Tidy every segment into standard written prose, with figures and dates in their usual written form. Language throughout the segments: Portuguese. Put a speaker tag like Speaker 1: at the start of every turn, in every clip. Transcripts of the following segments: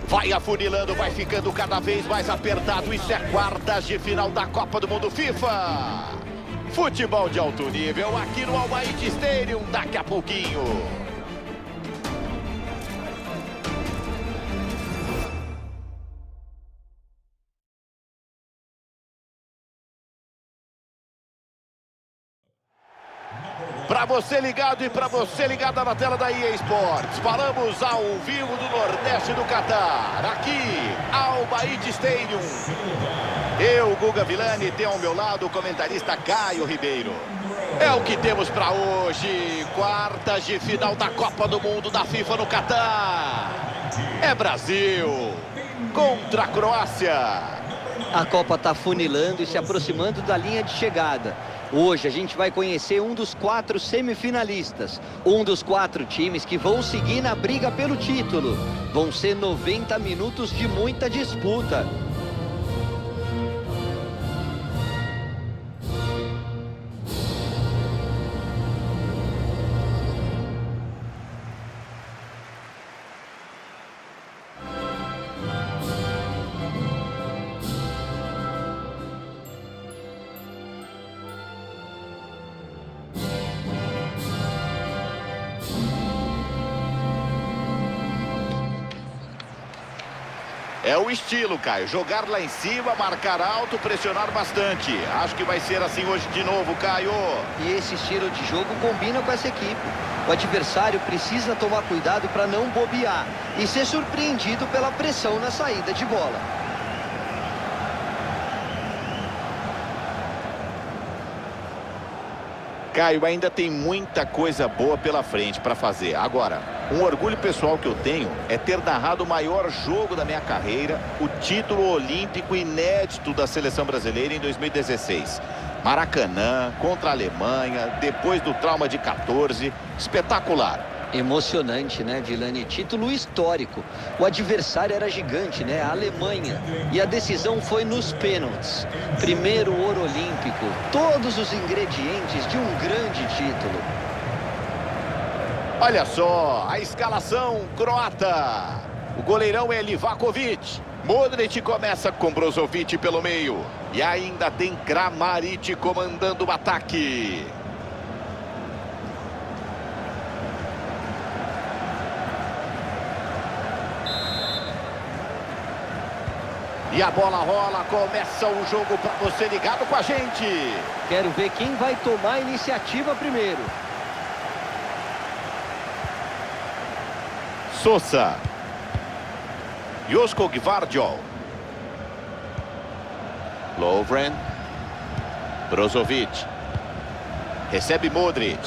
Speaker 1: Vai afunilando, vai ficando cada vez mais apertado. Isso é quartas de final da Copa do Mundo FIFA. Futebol de alto nível aqui no Al Bayt Stadium daqui a pouquinho. Para você ligado e para você ligada na tela da EA Sports, falamos ao vivo do Nordeste do Catar, aqui, Al Bayt Stadium. Eu, Guga Villani, tenho ao meu lado o comentarista Caio Ribeiro. É o que temos para hoje, quartas de final da Copa do Mundo da FIFA no Catar. É Brasil contra a Croácia.
Speaker 2: A Copa está funilando e se aproximando da linha de chegada. Hoje a gente vai conhecer um dos 4 semifinalistas, um dos 4 times que vão seguir na briga pelo título. Vão ser 90 minutos de muita disputa.
Speaker 1: É o estilo, Caio. Jogar lá em cima, marcar alto, pressionar bastante. Acho que vai ser assim hoje de novo, Caio.
Speaker 2: E esse estilo de jogo combina com essa equipe. O adversário precisa tomar cuidado para não bobear e ser surpreendido pela pressão na saída de bola.
Speaker 1: Caio, ainda tem muita coisa boa pela frente para fazer. Agora, um orgulho pessoal que eu tenho é ter narrado o maior jogo da minha carreira, o título olímpico inédito da seleção brasileira em 2016. Maracanã, contra a Alemanha, depois do trauma de 14, espetacular.
Speaker 2: Emocionante, né, Villani? Título histórico. O adversário era gigante, né? A Alemanha. E a decisão foi nos pênaltis. Primeiro ouro olímpico. Todos os ingredientes de um grande título.
Speaker 1: Olha só, a escalação croata. O goleirão é Livakovic. Modric começa com Brozovic pelo meio. E ainda tem Kramaric comandando o ataque. E a bola rola, começa o jogo para você ligado com a gente.
Speaker 2: Quero ver quem vai tomar a iniciativa primeiro.
Speaker 1: Sousa. Josko Gvardiol. Lovren. Brozovic. Recebe Modric.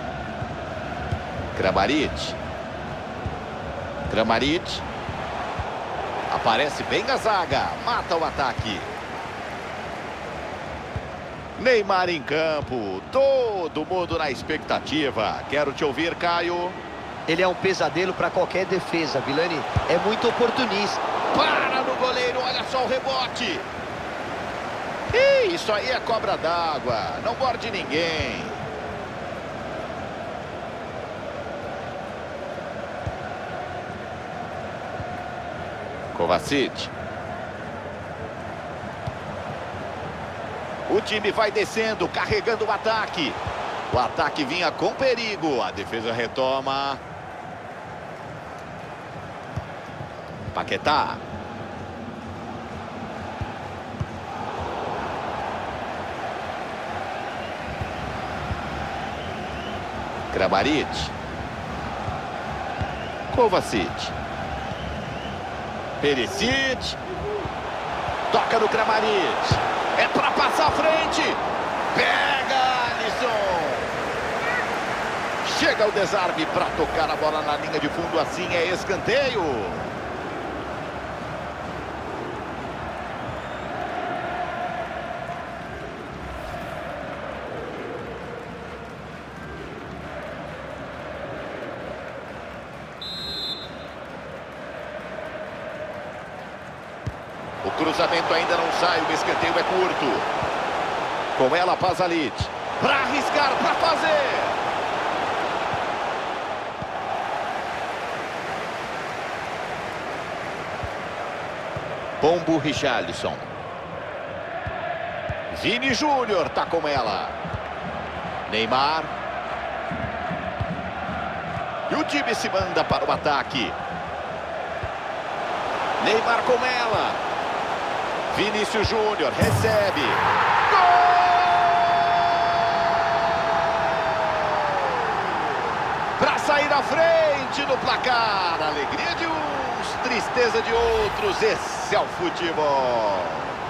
Speaker 1: Kramaric. Kramaric. Aparece bem a zaga, mata o ataque. Neymar em campo, todo mundo na expectativa. Quero te ouvir, Caio.
Speaker 2: Ele é um pesadelo para qualquer defesa, Villani. É muito oportunista.
Speaker 1: Para no goleiro, olha só o rebote. Ih, isso aí é cobra d'água, não morde ninguém. Kovacic. O time vai descendo, carregando o ataque. O ataque vinha com perigo. A defesa retoma. Paquetá. Kramaric. Kovacic. Perisic. Toca no Kramaric. É para passar à frente. Pega, Alisson. Chega o desarme para tocar a bola na linha de fundo. Assim é escanteio. O cruzamento ainda não sai, o escanteio é curto. Com ela, Pasalic. Para arriscar, para fazer. Pombo Richarlison. Vini Júnior tá com ela. Neymar. E o time se manda para o ataque. Neymar com ela. Vinícius Júnior recebe. Gol! Para sair à frente no placar. Alegria de uns, tristeza de outros. Esse é o futebol.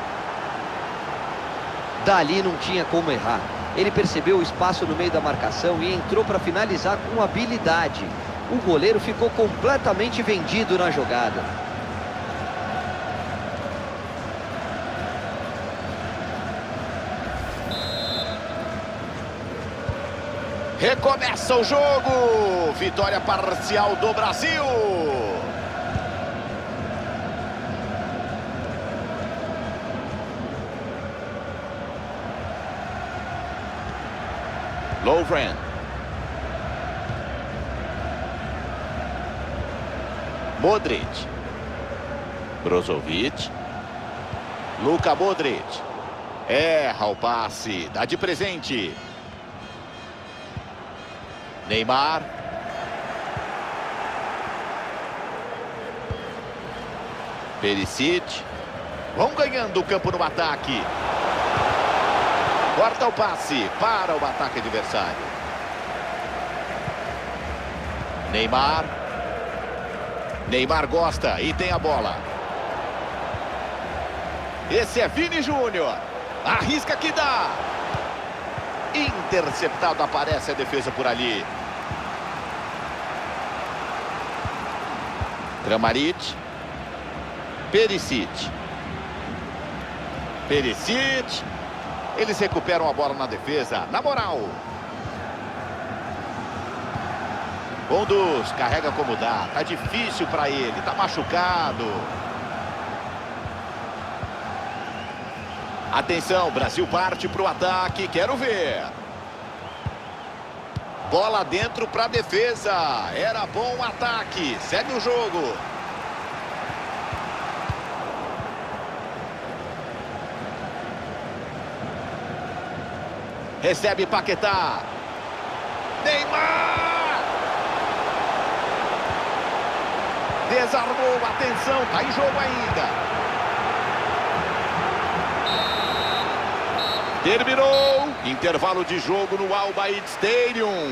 Speaker 2: Dali não tinha como errar. Ele percebeu o espaço no meio da marcação e entrou para finalizar com habilidade. O goleiro ficou completamente vendido na jogada.
Speaker 1: Recomeça o jogo. Vitória parcial do Brasil. Lovren. Modric. Brozovic. Luka Modric. Erra o passe. Dá de presente. Neymar. Perisic. Vão ganhando o campo no ataque. Corta o passe para o ataque adversário. Neymar. Neymar gosta e tem a bola. Esse é Vini Júnior. Arrisca que dá. Interceptado, aparece a defesa por ali. Kramaric. Perisic. Perisic. Eles recuperam a bola na defesa. Na moral. Conduz, carrega como dá. Tá difícil para ele, tá machucado. Atenção, Brasil parte para o ataque. Quero ver. Bola dentro para a defesa. Era bom o ataque. Segue o jogo. Recebe Paquetá. Neymar. Desarmou. Atenção, tá em jogo ainda. Terminou. Intervalo de jogo no Al Bayt Stadium.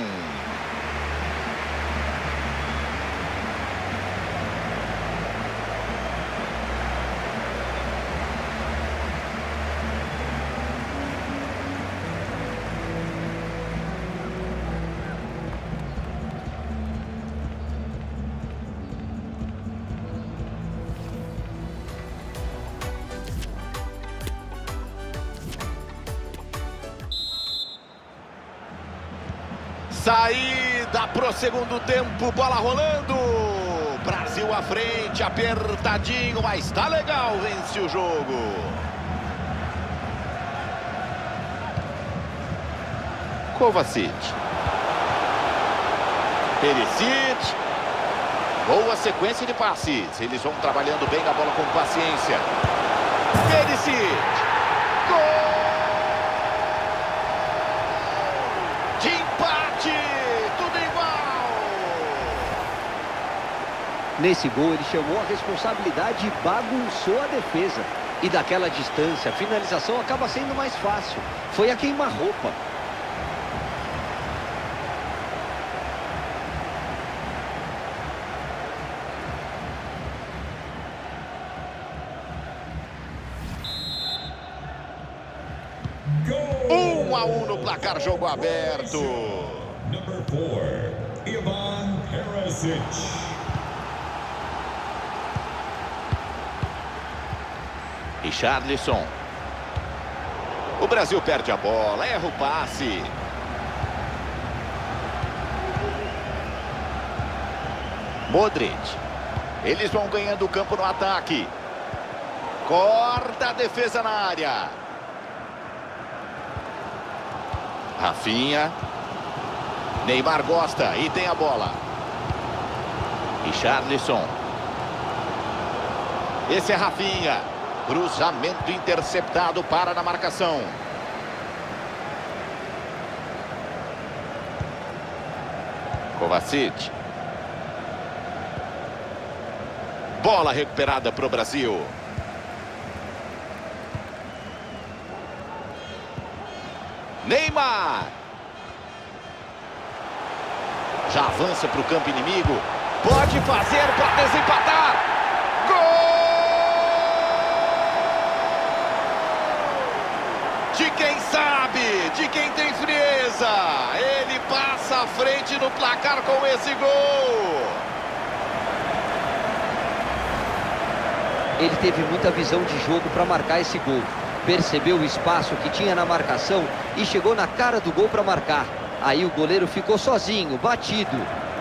Speaker 1: Saída pro segundo tempo, bola rolando. Brasil à frente, apertadinho, mas tá legal, vence o jogo. Kovacic. Perisic. Boa sequência de passes. Eles vão trabalhando bem a bola com paciência. Perisic. Gol! De empate, tudo igual.
Speaker 2: Nesse gol ele chamou a responsabilidade e bagunçou a defesa. E daquela distância a finalização acaba sendo mais fácil. Foi a queima-roupa.
Speaker 1: Gol! 1-1 no placar, jogo aberto.
Speaker 3: Number 4, Ivan Perisic.
Speaker 1: Richarlison. O Brasil perde a bola, erra o passe. Modric. Eles vão ganhando o campo no ataque. Corta a defesa na área. Rafinha. Neymar gosta e tem a bola. Richarlison. Esse é Rafinha. Cruzamento interceptado, para na marcação. Kovacic. Bola recuperada para o Brasil. Neymar. Já avança para o campo inimigo. Pode fazer para desempatar. Gol! De quem sabe, de quem tem frieza. Ele passa à frente no placar com esse gol.
Speaker 2: Ele teve muita visão de jogo para marcar esse gol. Percebeu o espaço que tinha na marcação e chegou na cara do gol para marcar. Aí o goleiro ficou sozinho, batido.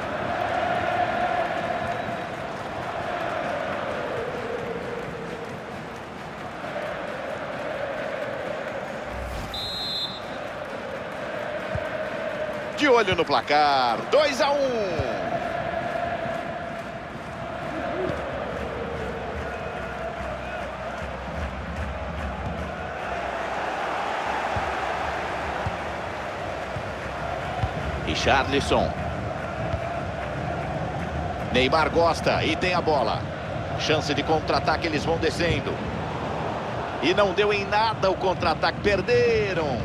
Speaker 1: De olho no placar, 2-1. Richarlison. Neymar gosta e tem a bola. Chance de contra-ataque, eles vão descendo. E não deu em nada o contra-ataque, perderam.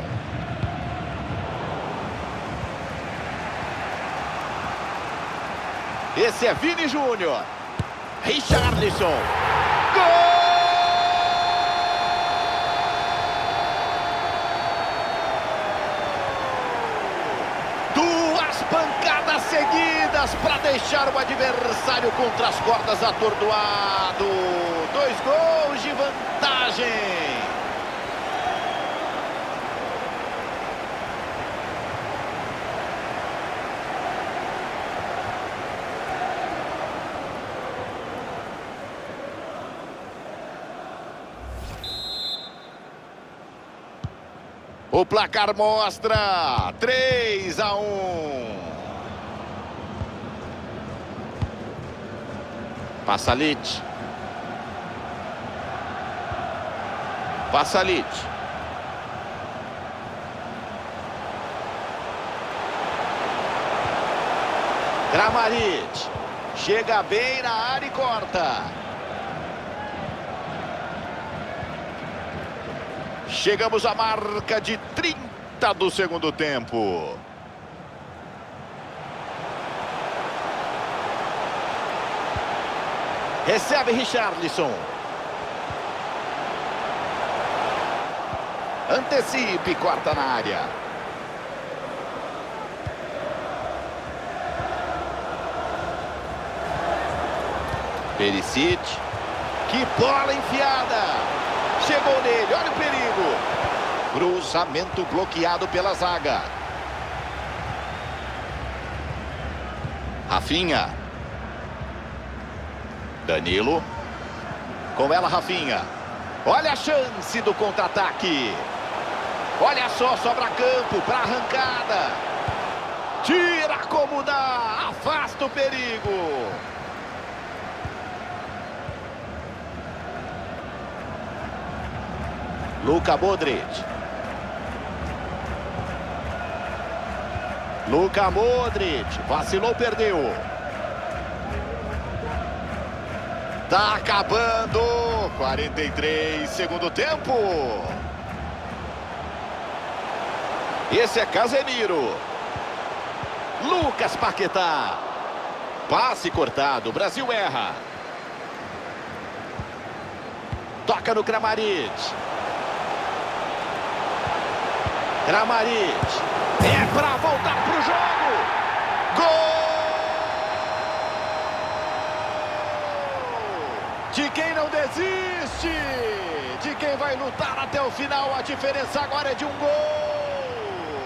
Speaker 1: Esse é Vini Júnior. Richarlison. Gol! Pancadas seguidas para deixar o adversário contra as cordas atordoado. 2 gols de vantagem. O placar mostra 3-1. Pasalic. Pasalic. Kramaric. Chega bem na área e corta. Chegamos à marca de 30 do segundo tempo. Recebe Richarlison. Antecipe, corta na área. Perisic. Que bola enfiada. Chegou nele, olha o perigo. Cruzamento bloqueado pela zaga. Rafinha. Danilo. Com ela, Rafinha. Olha a chance do contra-ataque. Olha só, sobra campo para arrancada. Tira como dá. Afasta o perigo. Luka Modric. Luka Modric. Vacilou, perdeu. Tá acabando. 43, segundo tempo. Esse é Casemiro. Lucas Paquetá. Passe cortado. O Brasil erra. Toca no Kramaric. Kramaric. É pra voltar pro jogo. Gol! De quem não desiste. De quem vai lutar até o final. A diferença agora é de um gol.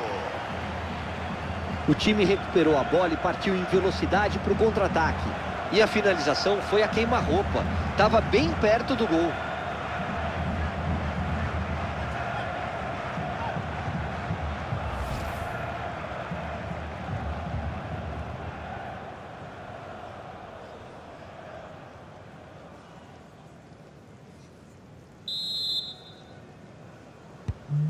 Speaker 2: O time recuperou a bola e partiu em velocidade para o contra-ataque. E a finalização foi a queima-roupa. Estava bem perto do gol.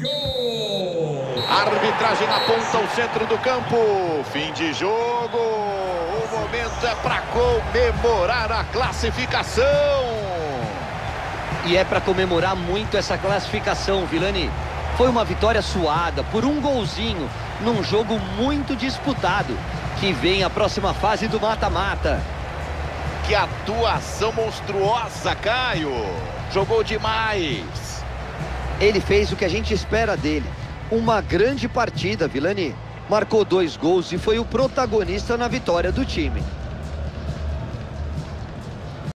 Speaker 3: Gol!
Speaker 1: Arbitragem aponta o centro do campo. Fim de jogo. O momento é para comemorar a classificação.
Speaker 2: E é para comemorar muito essa classificação, Vilani. Foi uma vitória suada por um golzinho num jogo muito disputado. Que vem a próxima fase do mata-mata.
Speaker 1: Que atuação monstruosa, Caio. Jogou demais.
Speaker 2: Ele fez o que a gente espera dele. Uma grande partida, Vilani. Marcou 2 gols e foi o protagonista na vitória do time.